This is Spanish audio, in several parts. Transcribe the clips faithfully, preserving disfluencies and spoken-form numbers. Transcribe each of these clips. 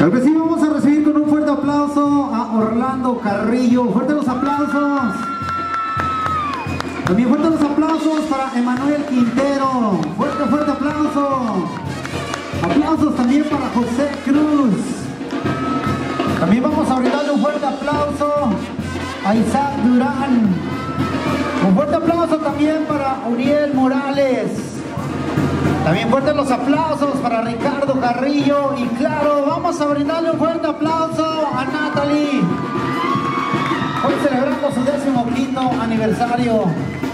Claro que sí, vamos a recibir con un fuerte aplauso a Orlando Carrillo. Fuerte los aplausos. También fuerte los aplausos para Emanuel Quintero. Fuerte, fuerte aplauso. Aplausos también para José Cruz. También vamos a brindarle un fuerte aplauso a Isaac Durán. Un fuerte aplauso también para Uriel Morales. También fuertes los aplausos para Ricardo Carrillo. Y claro, vamos a brindarle un fuerte aplauso a Natalie. Hoy celebrando su décimo quinto aniversario.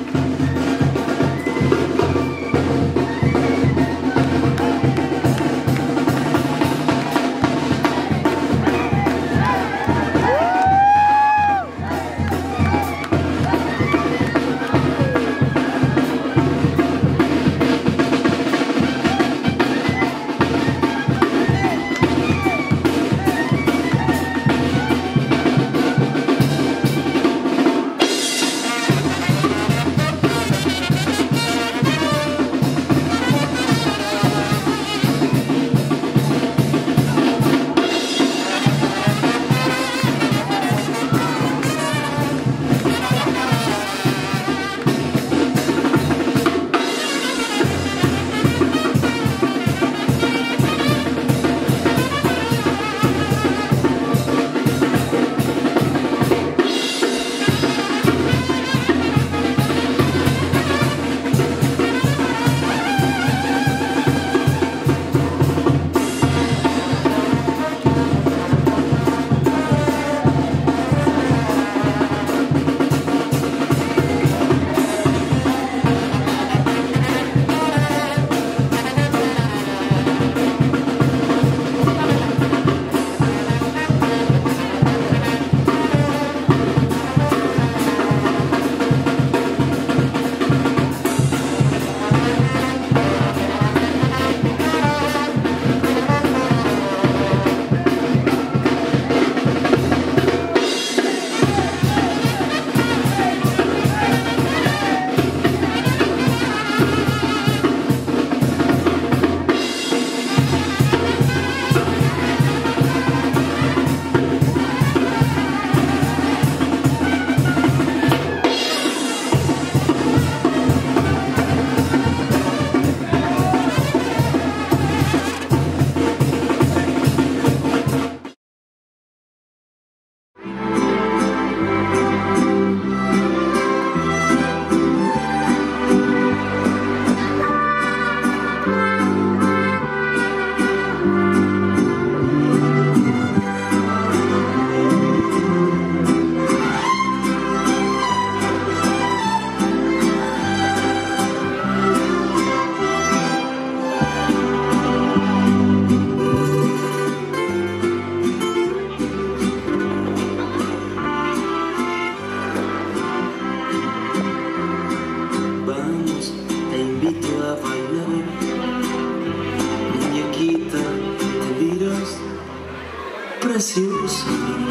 Preciosa.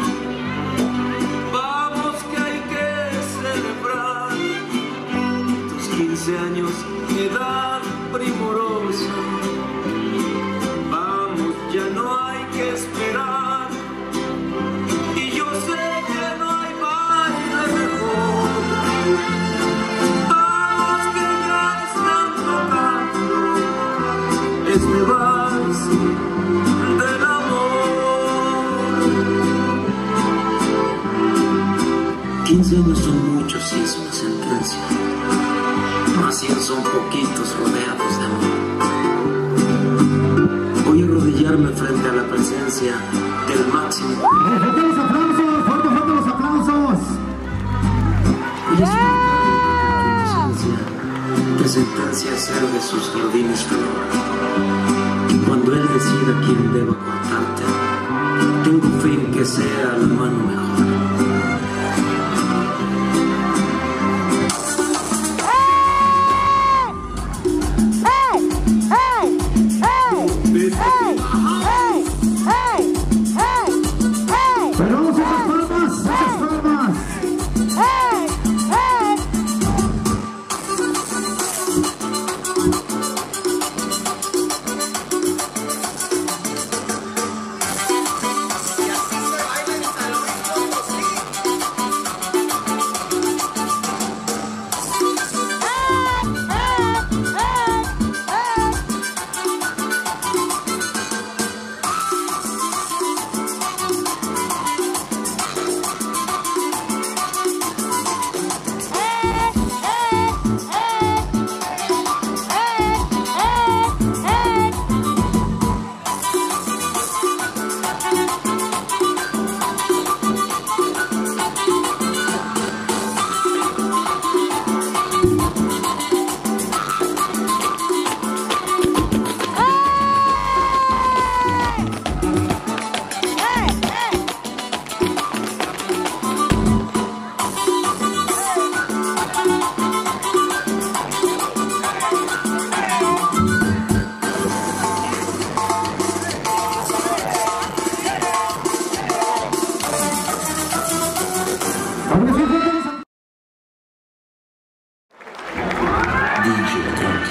Vamos que hay que celebrar tus quince años, edad primorosa. Vamos, ya no hay que esperar. Y yo sé que no hay baile mejor. Vamos que ya están tocando este vals del amor. Quince años son muchos y es una sentencia, más cien son poquitos rodeados de amor. Voy a arrodillarme frente a la presencia del máximo. ¡Fuerte los aplausos! ¡Fuerte, fuerte los aplausos! Voy a suplicarle con tu inocencia que sentencia ser de sus jardines flor. Y cuando él decida quién deba cortarte, tengo fe en que sea la mano mejor. D J Cranky.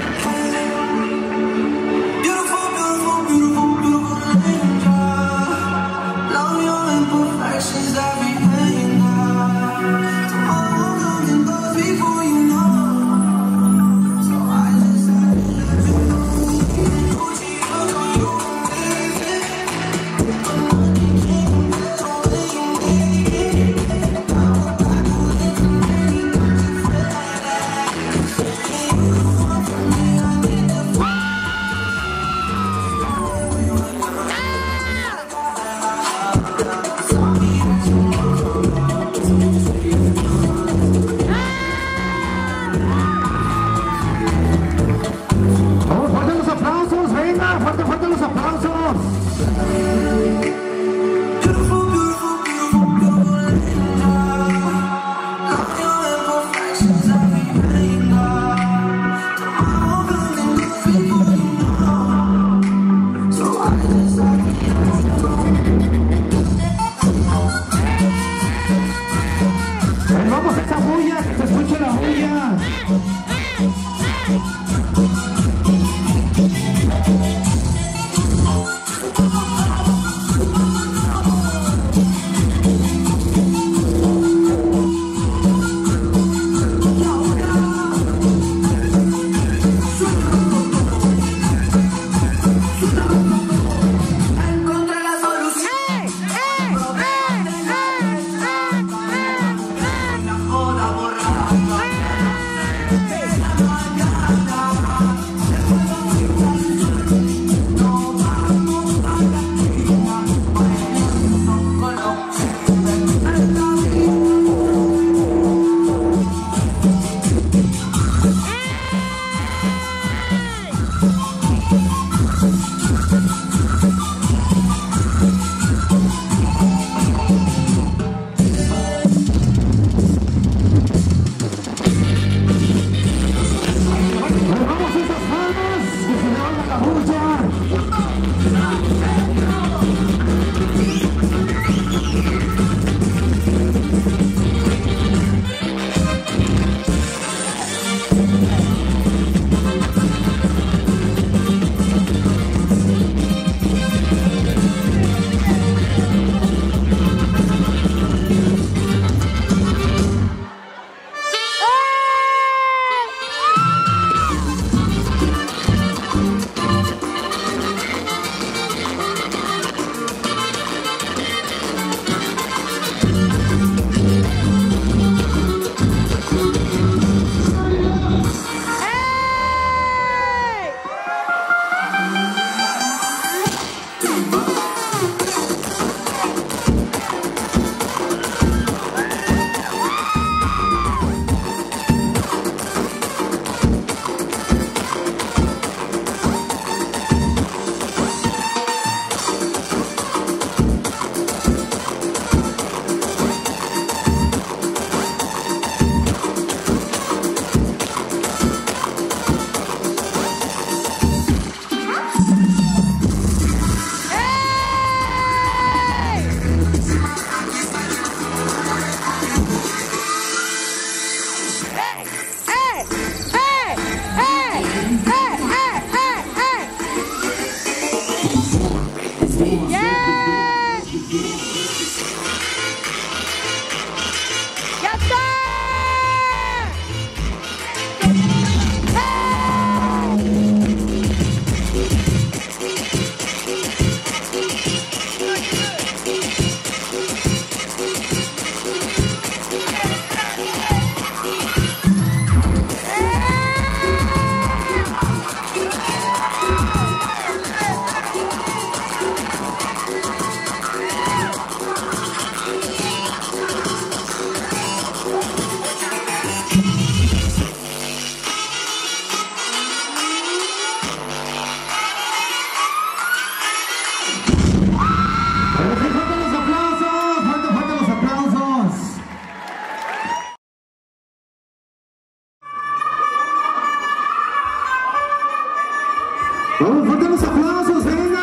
Vamos, fuerte los aplausos, venga.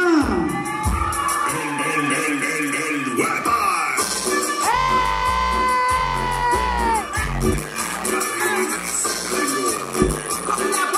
¡Eh!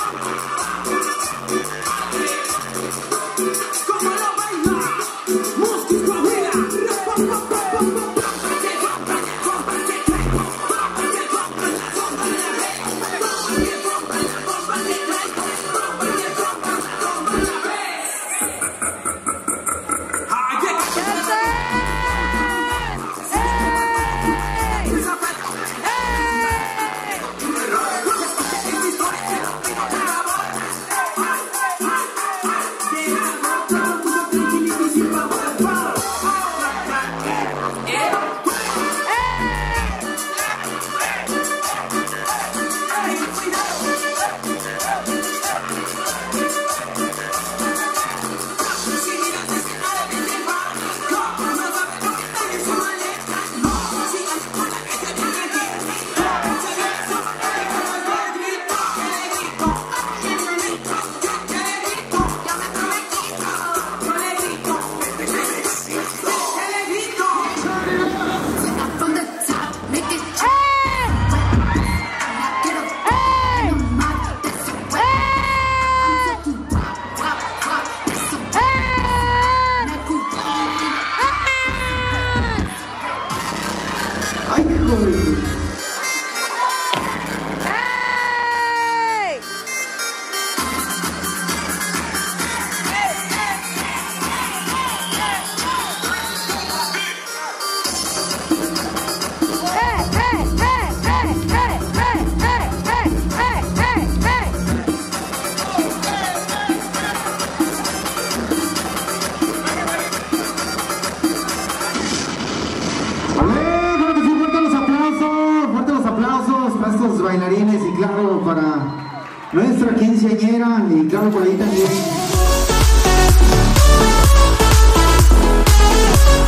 nuestra quinceañera, y claro, por ahí también